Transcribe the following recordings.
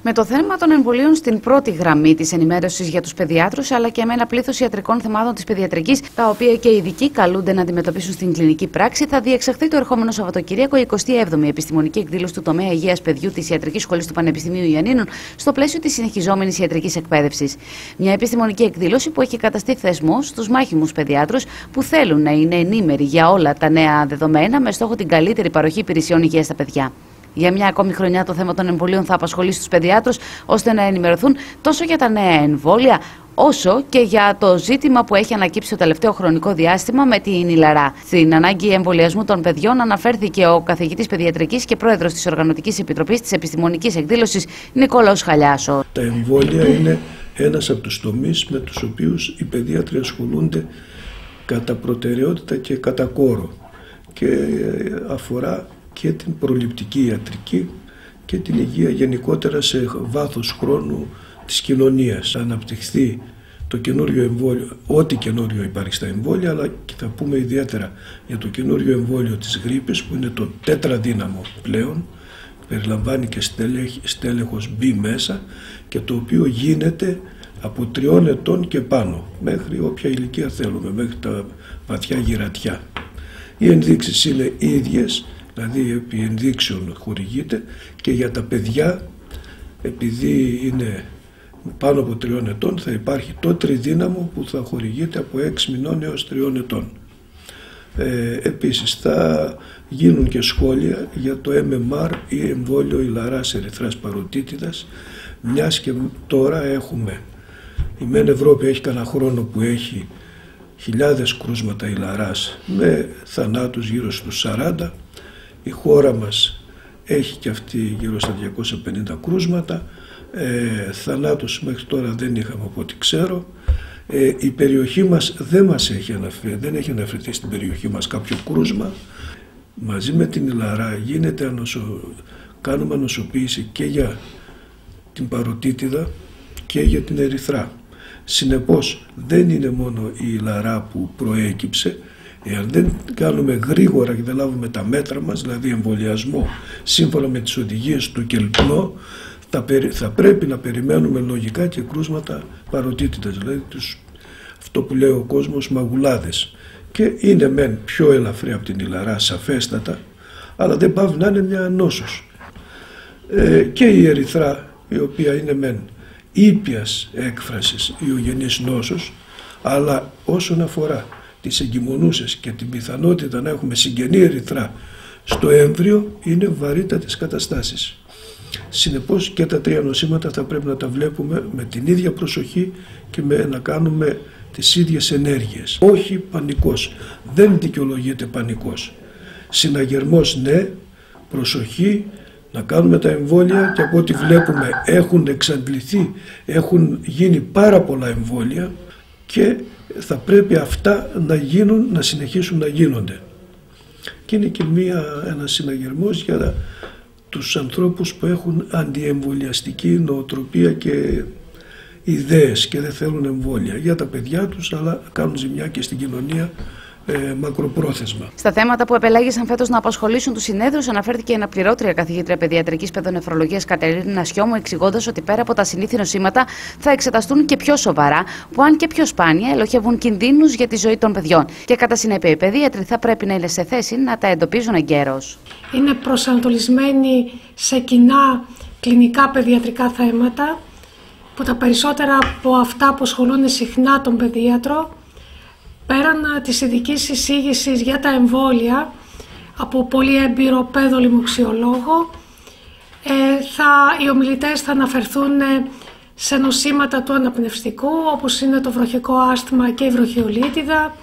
Με το θέμα των εμβολίων στην πρώτη γραμμή της ενημέρωσης για τους παιδιάτρους, αλλά και με ένα πλήθος ιατρικών θεμάτων της παιδιατρικής, τα οποία και οι ειδικοί καλούνται να αντιμετωπίσουν στην κλινική πράξη, θα διεξαχθεί το ερχόμενο Σαββατοκύριακο η 27η Επιστημονική Εκδήλωση του τομέα Υγείας Παιδιού της Ιατρικής Σχολής του Πανεπιστημίου Ιαννίνων, στο πλαίσιο της συνεχιζόμενης ιατρικής εκπαίδευσης. Μια επιστημονική εκδήλωση που έχει καταστεί θεσμός στους μάχημους παιδιάτρους που θέλουν να είναι ενήμεροι για όλα τα νέα δεδομένα, με στόχο την καλύτερη παροχή υπηρεσιών υγείας στα παιδιά. Για μια ακόμη χρονιά το θέμα των εμβολίων θα απασχολήσει τους παιδιάτρους, ώστε να ενημερωθούν τόσο για τα νέα εμβόλια, όσο και για το ζήτημα που έχει ανακύψει το τελευταίο χρονικό διάστημα με την Ιλαρά. Στην ανάγκη εμβολιασμού των παιδιών αναφέρθηκε ο καθηγητής παιδιατρικής και πρόεδρος της Οργανωτικής Επιτροπής της Επιστημονικής Εκδήλωσης, Νικόλαος Χαλιάσο. Τα εμβόλια είναι ένας από τους τομείς με τους οποίους οι παιδίατροι ασχολούνται κατά προτεραιότητα και κατά κόρο, και αφορά και την προληπτική ιατρική και την υγεία γενικότερα σε βάθος χρόνου της κοινωνίας. Θα αναπτυχθεί το καινούριο εμβόλιο, ό,τι καινούριο υπάρχει στα εμβόλια, αλλά και θα πούμε ιδιαίτερα για το καινούριο εμβόλιο της γρίπης, που είναι το τέτραδύναμο πλέον, περιλαμβάνει και στέλεχος B μέσα, και το οποίο γίνεται από 3 ετών και πάνω, μέχρι όποια ηλικία θέλουμε, μέχρι τα βαθιά γυρατιά. Οι ενδείξεις είναι ίδιες, δηλαδή επί ενδείξεων χορηγείται, και για τα παιδιά, επειδή είναι πάνω από 3 ετών, θα υπάρχει το τριδύναμο που θα χορηγείται από 6 μηνών έως 3 ετών. Επίσης θα γίνουν και σχόλια για το MMR ή εμβόλιο Ιλαράς ερυθράς παροτίτιδας, μιας και τώρα έχουμε, η ΜΕΝ Ευρώπη έχει κανένα χρόνο που έχει χιλιάδες κρούσματα Ιλαράς με θανάτους γύρω στους 40, η χώρα μας έχει και αυτή γύρω στα 250 κρούσματα, θανάτους μέχρι τώρα δεν είχαμε από ό,τι ξέρω. Η περιοχή μας δεν μας έχει αναφέρει, δεν έχει αναφερθεί στην περιοχή μας κάποιο κρούσμα. Μαζί με την Ιλαρά γίνεται κάνουμε ανοσοποίηση και για την παροτίτιδα και για την ερυθρά. Συνεπώς δεν είναι μόνο η Ιλαρά που προέκυψε. Εάν δεν κάνουμε γρήγορα και δεν λάβουμε τα μέτρα μας, δηλαδή εμβολιασμό σύμφωνα με τις οδηγίες του ΚΕΛΠΝΟ, θα πρέπει να περιμένουμε λογικά και κρούσματα παροτίτιδας, δηλαδή αυτό που λέει ο κόσμος μαγουλάδες. Και είναι μεν πιο ελαφρύ από την Ιλαρά σαφέστατα, αλλά δεν πάβει να είναι μια νόσος. Και η ερυθρά, η οποία είναι μεν ήπιας έκφρασης ιογενής νόσος, αλλά όσον αφορά τις εγκυμονούσες και την πιθανότητα να έχουμε συγγενή ερυθρά στο έμβριο, είναι βαρύτατες καταστάσεις. Συνεπώς και τα 3 νοσήματα θα πρέπει να τα βλέπουμε με την ίδια προσοχή και να κάνουμε τις ίδιες ενέργειες. Όχι πανικός, δεν δικαιολογείται πανικός. Συναγερμός ναι, προσοχή, να κάνουμε τα εμβόλια, και από ό,τι βλέπουμε έχουν εξαντληθεί, έχουν γίνει πάρα πολλά εμβόλια και θα πρέπει αυτά να γίνουν, να συνεχίσουν να γίνονται. Και είναι και ένας συναγερμός για τους ανθρώπους που έχουν αντιεμβολιαστική νοοτροπία και ιδέες και δεν θέλουν εμβόλια για τα παιδιά τους, αλλά κάνουν ζημιά και στην κοινωνία μακροπρόθεσμα. Στα θέματα που επελέγησαν φέτος να απασχολήσουν τους συνέδρους, αναφέρθηκε η αναπληρώτρια καθηγήτρια παιδιατρικής παιδονεφρολογίας Κατερίνα Σιώμου, εξηγώντας ότι πέρα από τα συνήθη νοσήματα θα εξεταστούν και πιο σοβαρά, που αν και πιο σπάνια ελοχεύουν κινδύνους για τη ζωή των παιδιών. Και κατά συνέπεια, οι παιδίατροι θα πρέπει να είναι σε θέση να τα εντοπίζουν εγκαίρως. Είναι προσανατολισμένοι σε κοινά κλινικά παιδιατρικά θέματα, που τα περισσότερα από αυτά που ασχολούν συχνά τον παιδίατρο, πέραν της ειδικής εισήγησης για τα εμβόλια από πολύ έμπειρο παιδολιμοξιολόγο, οι ομιλητές θα αναφερθούν σε νοσήματα του αναπνευστικού, όπως είναι το βροχικό άσθμα και η βροχιολίτιδα,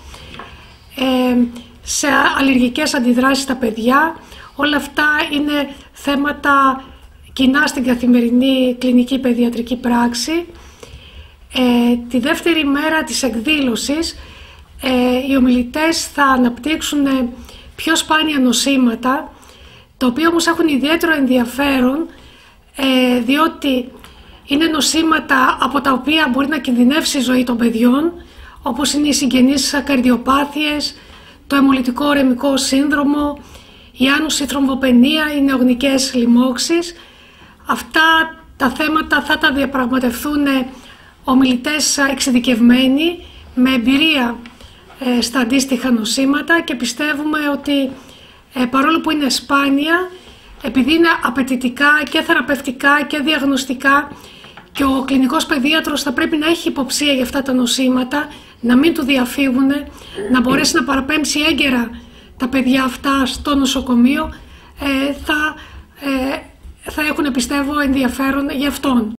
σε αλλεργικές αντιδράσεις στα παιδιά. Όλα αυτά είναι θέματα κοινά στην καθημερινή κλινική παιδιατρική πράξη. Τη δεύτερη μέρα της εκδήλωσης οι ομιλητές θα αναπτύξουν πιο σπάνια νοσήματα, τα οποία όμως έχουν ιδιαίτερο ενδιαφέρον, διότι είναι νοσήματα από τα οποία μπορεί να κινδυνεύσει η ζωή των παιδιών, όπως είναι οι συγγενείς καρδιοπάθειες, το αιμολυτικό ρεμικό σύνδρομο, η άνουση θρομβοπενία, οι νεογνικές λοιμώξεις. Αυτά Τα θέματα θα τα διαπραγματευτούν ομιλητές εξειδικευμένοι με εμπειρία στα αντίστοιχα νοσήματα και πιστεύουμε ότι παρόλο που είναι σπάνια, επειδή είναι απαιτητικά και θεραπευτικά και διαγνωστικά και ο κλινικός παιδίατρος θα πρέπει να έχει υποψία για αυτά τα νοσήματα, να μην του διαφύγουν, να μπορέσει να παραπέμψει έγκαιρα τα παιδιά αυτά στο νοσοκομείο, θα έχουν, πιστεύω, ενδιαφέρον για αυτόν.